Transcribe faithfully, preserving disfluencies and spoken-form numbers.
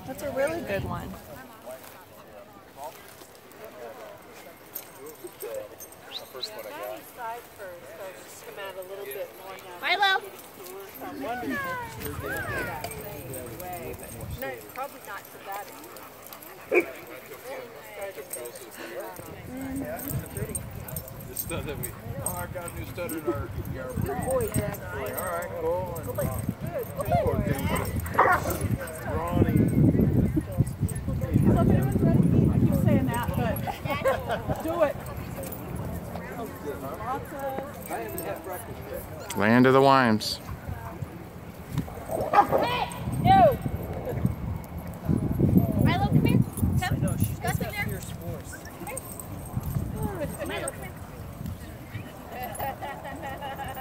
That's a really good one. First one I got. Side first, so just come out a little bit more now. Milo. I'm wondering if no, probably not to that extent. The stud that we, oh, I got a new stud in our yard. Good boy, Jack. Like, all right, cool. And, uh, poor thing, Ronnie. Somebody was ready to eat. I keep saying that, but do it. Lots of... Land of the Wimes. Hey! No! Milo, come here. Come. No, she's got some there. Come here. Milo, come here.